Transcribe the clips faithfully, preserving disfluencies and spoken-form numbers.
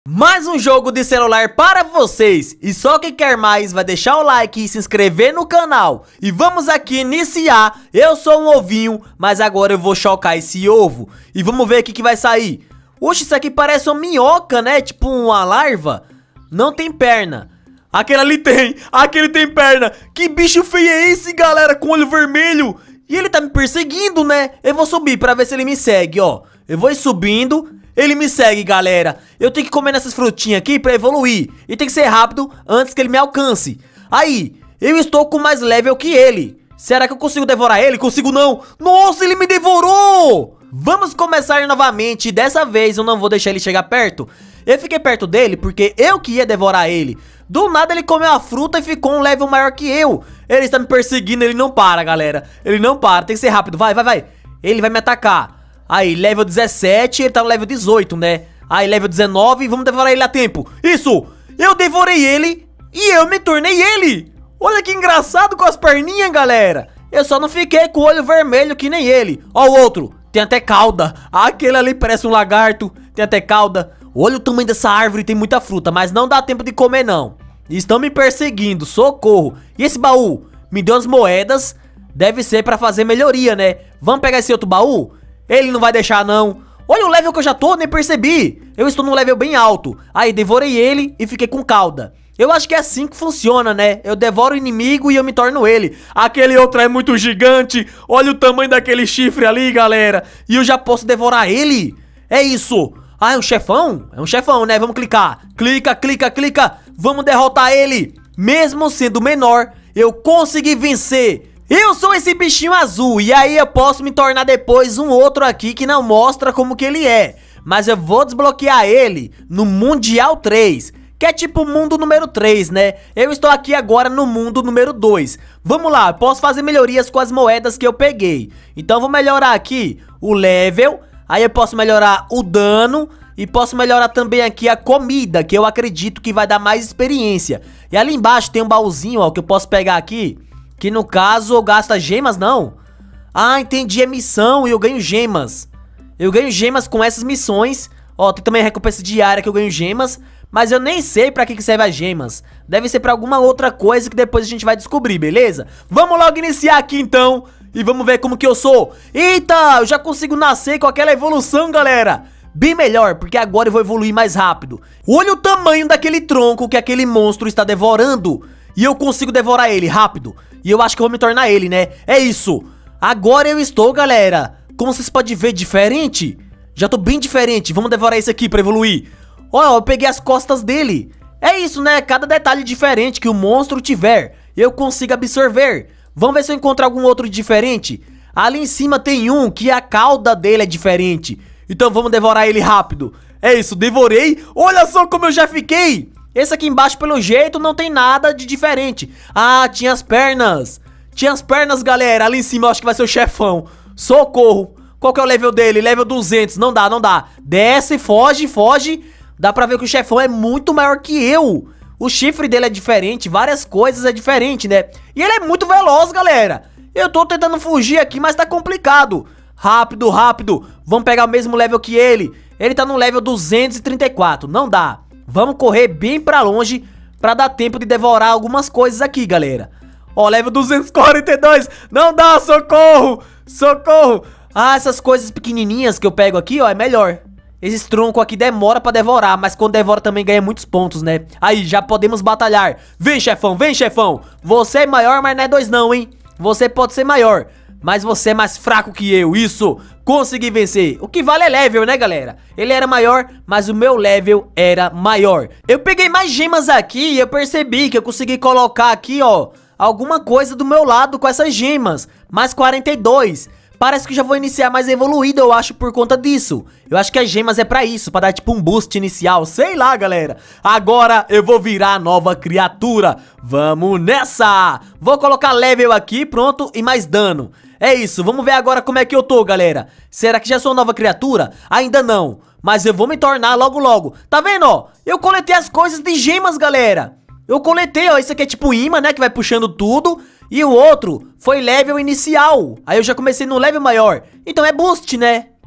Mais um jogo de celular para vocês. E só quem quer mais vai deixar o like e se inscrever no canal. E vamos aqui iniciar. Eu sou um ovinho, mas agora eu vou chocar esse ovo. E vamos ver o que, que vai sair. Oxe, isso aqui parece uma minhoca, né? Tipo uma larva. Não tem perna. Aquele ali tem, aquele tem perna. Que bicho feio é esse, galera, com olho vermelho? E ele tá me perseguindo, né? Eu vou subir pra ver se ele me segue, ó. Eu vou ir subindo. Ele me segue, galera. Eu tenho que comer nessas frutinhas aqui pra evoluir. E tem que ser rápido antes que ele me alcance. Aí, eu estou com mais level que ele. Será que eu consigo devorar ele? Consigo não. Nossa, ele me devorou. Vamos começar novamente. Dessa vez eu não vou deixar ele chegar perto. Eu fiquei perto dele porque eu que ia devorar ele. Do nada ele comeu a fruta e ficou um level maior que eu. Ele está me perseguindo, ele não para, galera. Ele não para, tem que ser rápido, vai, vai, vai. Ele vai me atacar. Aí, level dezessete, ele tá no level dezoito, né? Aí, level dezenove, vamos devorar ele a tempo. Isso! Eu devorei ele e eu me tornei ele! Olha que engraçado com as perninhas, galera! Eu só não fiquei com o olho vermelho que nem ele. Ó o outro, tem até cauda. Aquele ali parece um lagarto, tem até cauda. Olha o tamanho dessa árvore, tem muita fruta, mas não dá tempo de comer, não. Estão me perseguindo, socorro. E esse baú? Me deu umas moedas. Deve ser pra fazer melhoria, né? Vamos pegar esse outro baú? Ele não vai deixar, não. Olha o level que eu já tô, nem percebi. Eu estou num level bem alto. Aí, devorei ele e fiquei com cauda. Eu acho que é assim que funciona, né? Eu devoro o inimigo e eu me torno ele. Aquele outro é muito gigante. Olha o tamanho daquele chifre ali, galera. E eu já posso devorar ele. É isso. Ah, é um chefão? É um chefão, né? Vamos clicar. Clica, clica, clica. Vamos derrotar ele. Mesmo sendo menor, eu consegui vencer. Eu sou esse bichinho azul, e aí eu posso me tornar depois um outro aqui que não mostra como que ele é. Mas eu vou desbloquear ele no Mundial três, que é tipo o mundo número três, né? Eu estou aqui agora no mundo número dois. Vamos lá, eu posso fazer melhorias com as moedas que eu peguei. Então eu vou melhorar aqui o level, aí eu posso melhorar o dano e posso melhorar também aqui a comida, que eu acredito que vai dar mais experiência. E ali embaixo tem um baúzinho, ó, que eu posso pegar aqui. Que no caso eu gasto gemas, não? Ah, entendi, é missão e eu ganho gemas. Eu ganho gemas com essas missões. Ó, tem também a recompensa diária que eu ganho gemas. Mas eu nem sei pra que que serve as gemas. Deve ser pra alguma outra coisa que depois a gente vai descobrir, beleza? Vamos logo iniciar aqui então. E vamos ver como que eu sou. Eita, eu já consigo nascer com aquela evolução, galera. Bem melhor, porque agora eu vou evoluir mais rápido. Olha o tamanho daquele tronco que aquele monstro está devorando. E eu consigo devorar ele rápido. E eu acho que eu vou me tornar ele, né? É isso. Agora eu estou, galera. Como vocês podem ver, diferente. Já tô bem diferente. Vamos devorar esse aqui pra evoluir. Ó, eu peguei as costas dele. É isso, né? Cada detalhe diferente que o monstro tiver, eu consigo absorver. Vamos ver se eu encontro algum outro diferente. Ali em cima tem um que a cauda dele é diferente. Então vamos devorar ele rápido. É isso, devorei. Olha só como eu já fiquei. Esse aqui embaixo, pelo jeito, não tem nada de diferente. Ah, tinha as pernas. Tinha as pernas, galera. Ali em cima eu acho que vai ser o chefão. Socorro. Qual que é o level dele? Level duzentos. Não dá, não dá. Desce, foge, foge. Dá pra ver que o chefão é muito maior que eu. O chifre dele é diferente. Várias coisas é diferente, né? E ele é muito veloz, galera. Eu tô tentando fugir aqui, mas tá complicado. Rápido, rápido. Vamos pegar o mesmo level que ele. Ele tá no level duzentos e trinta e quatro. Não dá. Vamos correr bem pra longe pra dar tempo de devorar algumas coisas aqui, galera. Ó, level duzentos e quarenta e dois. Não dá, socorro. Socorro. Ah, essas coisas pequenininhas que eu pego aqui, ó, é melhor. Esses troncos aqui demora pra devorar, mas quando devora também ganha muitos pontos, né? Aí, já podemos batalhar. Vem, chefão, vem, chefão. Você é maior, mas não é dois não, hein? Você pode ser maior, mas você é mais fraco que eu, isso. Consegui vencer. O que vale é level, né, galera? Ele era maior, mas o meu level era maior. Eu peguei mais gemas aqui e eu percebi que eu consegui colocar aqui, ó, alguma coisa do meu lado com essas gemas. Mais quarenta e dois. Parece que já vou iniciar mais evoluído, eu acho, por conta disso. Eu acho que as gemas é pra isso, pra dar tipo um boost inicial. Sei lá, galera. Agora eu vou virar a nova criatura. Vamos nessa! Vou colocar level aqui, pronto, e mais dano. É isso, vamos ver agora como é que eu tô, galera. Será que já sou nova criatura? Ainda não, mas eu vou me tornar logo logo. Tá vendo, ó? Eu coletei as coisas de gemas, galera. Eu coletei, ó, esse aqui é tipo imã, né, que vai puxando tudo. E o outro foi level inicial. Aí eu já comecei no level maior. Então é boost, né?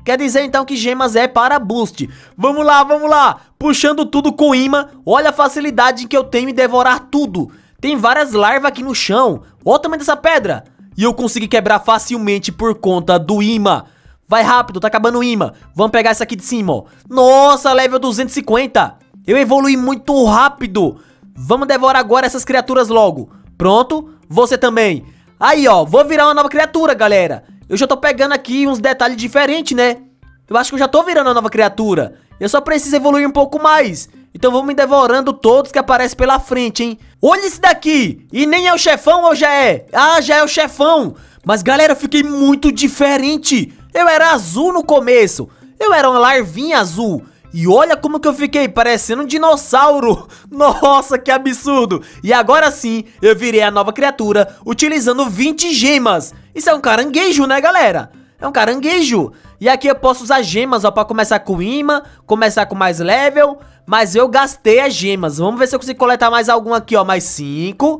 Quer dizer então que gemas é para boost. Vamos lá, vamos lá. Puxando tudo com imã. Olha a facilidade que eu tenho em devorar tudo. Tem várias larvas aqui no chão. Olha o tamanho dessa pedra. E eu consegui quebrar facilmente por conta do imã. Vai rápido, tá acabando o imã. Vamos pegar essa aqui de cima, ó. Nossa, level duzentos e cinquenta. Eu evolui muito rápido. Vamos devorar agora essas criaturas logo. Pronto, você também. Aí, ó, vou virar uma nova criatura, galera. Eu já tô pegando aqui uns detalhes diferentes, né? Eu acho que eu já tô virando uma nova criatura. Eu só preciso evoluir um pouco mais. Então vamos me devorando todos que aparecem pela frente, hein? Olha esse daqui. E nem é o chefão ou já é? Ah, já é o chefão. Mas, galera, eu fiquei muito diferente. Eu era azul no começo. Eu era uma larvinha azul. E olha como que eu fiquei, parecendo um dinossauro. Nossa, que absurdo. E agora sim, eu virei a nova criatura utilizando vinte gemas. Isso é um caranguejo, né, galera? É um caranguejo. E aqui eu posso usar gemas, ó, pra começar com imã, começar com mais level. Mas eu gastei as gemas. Vamos ver se eu consigo coletar mais alguma aqui, ó. Mais cinco.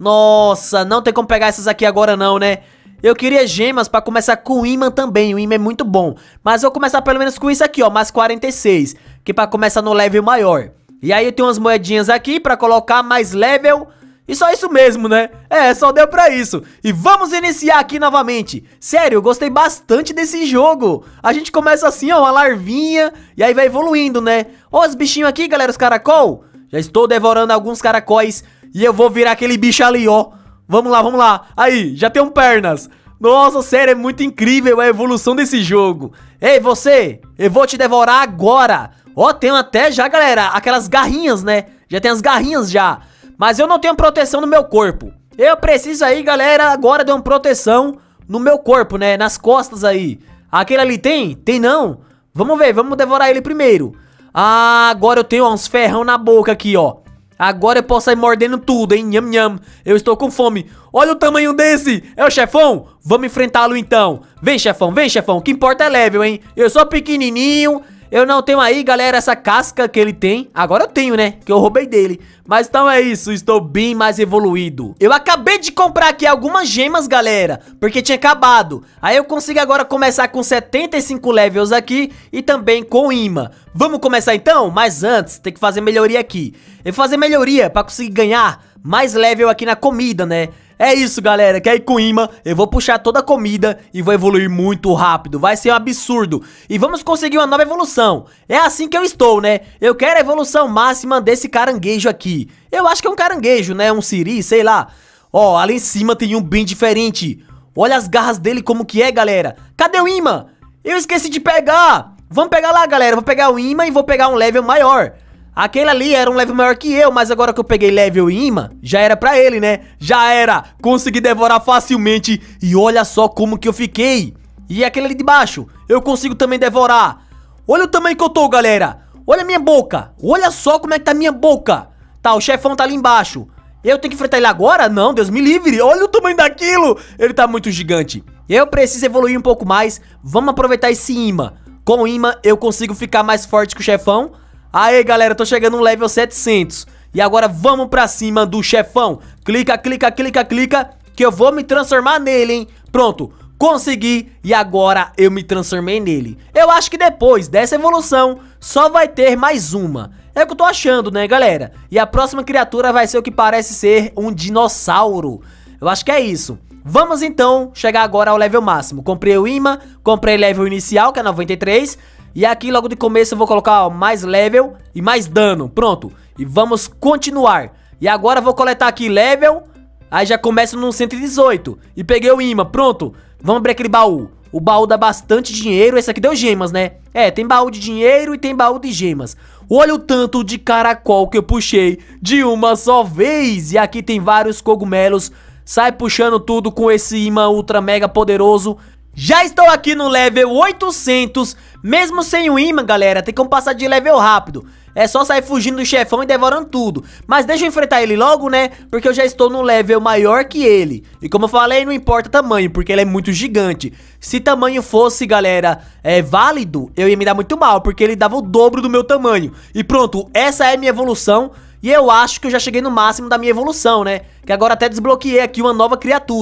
Nossa, não tem como pegar essas aqui agora não, né? Eu queria gemas pra começar com imã também. O imã é muito bom. Mas eu vou começar pelo menos com isso aqui, ó. Mais quarenta e seis. Que pra começar no level maior. E aí eu tenho umas moedinhas aqui pra colocar mais level. E só isso mesmo, né? É, só deu pra isso. E vamos iniciar aqui novamente. Sério, eu gostei bastante desse jogo. A gente começa assim, ó, uma larvinha. E aí vai evoluindo, né? Ó os bichinhos aqui, galera, os caracol. Já estou devorando alguns caracóis. E eu vou virar aquele bicho ali, ó. Vamos lá, vamos lá. Aí, já tem um pernas. Nossa, sério, é muito incrível a evolução desse jogo. Ei, você, eu vou te devorar agora. Ó, tem até já, galera, aquelas garrinhas, né? Já tem as garrinhas já. Mas eu não tenho proteção no meu corpo. Eu preciso aí, galera, agora de uma proteção no meu corpo, né? Nas costas aí. Aquele ali tem? Tem não? Vamos ver, vamos devorar ele primeiro. Ah, agora eu tenho ó, uns ferrão na boca aqui, ó. Agora eu posso sair mordendo tudo, hein? Nham, nham. Eu estou com fome. Olha o tamanho desse. É o chefão? Vamos enfrentá-lo então. Vem, chefão. Vem, chefão. O que importa é level, hein? Eu sou pequenininho. Eu não tenho aí, galera, essa casca que ele tem. Agora eu tenho, né? Que eu roubei dele. Mas então é isso. Estou bem mais evoluído. Eu acabei de comprar aqui algumas gemas, galera. Porque tinha acabado. Aí eu consigo agora começar com setenta e cinco levels aqui. E também com imã. Vamos começar então? Mas antes, tem que fazer melhoria aqui. Eu vou fazer melhoria pra conseguir ganhar mais level aqui na comida, né? É isso, galera, que aí com imã eu vou puxar toda a comida e vou evoluir muito rápido. Vai ser um absurdo. E vamos conseguir uma nova evolução. É assim que eu estou, né? Eu quero a evolução máxima desse caranguejo aqui. Eu acho que é um caranguejo, né? Um siri, sei lá. Ó, ali em cima tem um bem diferente. Olha as garras dele como que é, galera. Cadê o imã? Eu esqueci de pegar. Vamos pegar lá, galera. Vou pegar o imã e vou pegar um level maior. Aquele ali era um level maior que eu, mas agora que eu peguei level e imã, já era pra ele, né? Já era! Consegui devorar facilmente e olha só como que eu fiquei. E aquele ali de baixo, eu consigo também devorar. Olha o tamanho que eu tô, galera. Olha a minha boca. Olha só como é que tá a minha boca. Tá, o chefão tá ali embaixo. Eu tenho que enfrentar ele agora? Não, Deus me livre. Olha o tamanho daquilo. Ele tá muito gigante. Eu preciso evoluir um pouco mais. Vamos aproveitar esse imã. Com o imã eu consigo ficar mais forte que o chefão. Aê, galera, tô chegando no level setecentos. E agora vamos pra cima do chefão. Clica, clica, clica, clica, que eu vou me transformar nele, hein? Pronto, consegui. E agora eu me transformei nele. Eu acho que depois dessa evolução só vai ter mais uma. É o que eu tô achando, né, galera? E a próxima criatura vai ser o que parece ser um dinossauro. Eu acho que é isso. Vamos então chegar agora ao level máximo. Comprei o imã, comprei level inicial, que é noventa e três. E aqui logo de começo eu vou colocar ó, mais level e mais dano, pronto. E vamos continuar. E agora eu vou coletar aqui level. Aí já começo no cento e dezoito. E peguei o imã, pronto. Vamos abrir aquele baú. O baú dá bastante dinheiro, esse aqui deu gemas, né? É, tem baú de dinheiro e tem baú de gemas. Olha o tanto de caracol que eu puxei de uma só vez. E aqui tem vários cogumelos. Sai puxando tudo com esse imã ultra mega poderoso. Já estou aqui no level oitocentos, mesmo sem o imã, galera, tem como passar de level rápido. É só sair fugindo do chefão e devorando tudo. Mas deixa eu enfrentar ele logo, né, porque eu já estou no level maior que ele. E como eu falei, não importa tamanho, porque ele é muito gigante. Se tamanho fosse, galera, é válido, eu ia me dar muito mal, porque ele dava o dobro do meu tamanho. E pronto, essa é a minha evolução. E eu acho que eu já cheguei no máximo da minha evolução, né? Que agora até desbloqueei aqui uma nova criatura.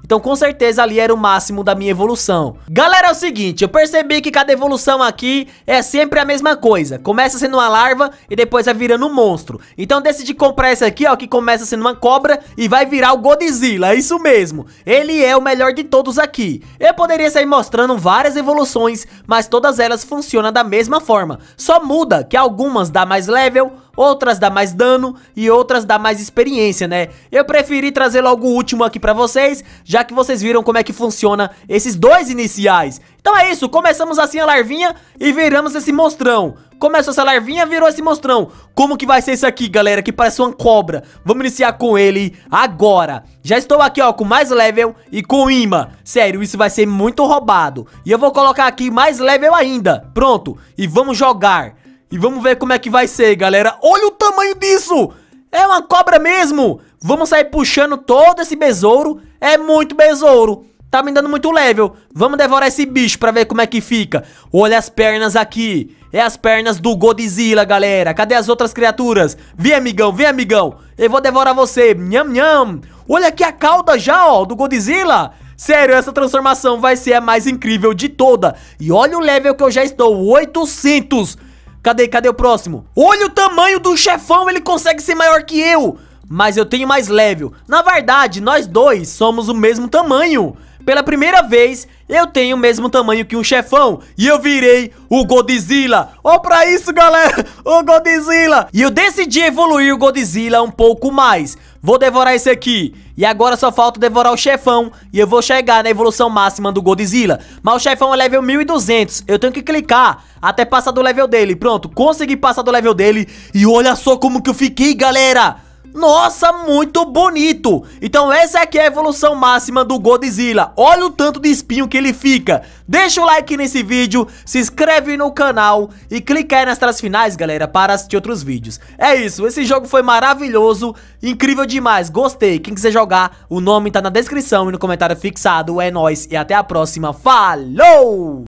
Então com certeza ali era o máximo da minha evolução. Galera, é o seguinte, eu percebi que cada evolução aqui é sempre a mesma coisa. Começa sendo uma larva e depois vai virando um monstro. Então eu decidi comprar esse aqui, ó, que começa sendo uma cobra e vai virar o Godzilla, é isso mesmo. Ele é o melhor de todos aqui. Eu poderia sair mostrando várias evoluções, mas todas elas funcionam da mesma forma. Só muda que algumas dá mais level, outras dá mais dano e outras dá mais experiência, né? Eu preferi trazer logo o último aqui pra vocês, já que vocês viram como é que funciona esses dois iniciais. Então é isso, começamos assim a larvinha e viramos esse monstrão. Começou essa larvinha, virou esse monstrão. Como que vai ser isso aqui, galera, que parece uma cobra? Vamos iniciar com ele agora. Já estou aqui, ó, com mais level e com imã. Sério, isso vai ser muito roubado. E eu vou colocar aqui mais level ainda. Pronto, e vamos jogar. E vamos ver como é que vai ser, galera. Olha o tamanho disso! É uma cobra mesmo! Vamos sair puxando todo esse besouro. É muito besouro. Tá me dando muito level. Vamos devorar esse bicho pra ver como é que fica. Olha as pernas aqui. É as pernas do Godzilla, galera. Cadê as outras criaturas? Vem, amigão, vem, amigão. Eu vou devorar você. Nham, nham. Olha aqui a cauda já, ó, do Godzilla. Sério, essa transformação vai ser a mais incrível de toda. E olha o level que eu já estou. oitocentos. Cadê, cadê o próximo? Olha o tamanho do chefão, ele consegue ser maior que eu. Mas eu tenho mais level. Na verdade, nós dois somos o mesmo tamanho. Pela primeira vez, eu tenho o mesmo tamanho que um chefão. E eu virei o Godzilla. Ó pra isso, galera, o Godzilla. E eu decidi evoluir o Godzilla um pouco mais. Vou devorar esse aqui. E agora só falta devorar o chefão. E eu vou chegar na evolução máxima do Godzilla. Mas o chefão é level mil e duzentos. Eu tenho que clicar até passar do level dele. Pronto, consegui passar do level dele. E olha só como que eu fiquei, galera. Nossa, muito bonito. Então essa aqui é a evolução máxima do Godzilla. Olha o tanto de espinho que ele fica. Deixa o like nesse vídeo, se inscreve no canal e clica aí nas telas finais, galera, para assistir outros vídeos. É isso, esse jogo foi maravilhoso, incrível demais, gostei. Quem quiser jogar, o nome tá na descrição e no comentário fixado. É nóis e até a próxima. Falou!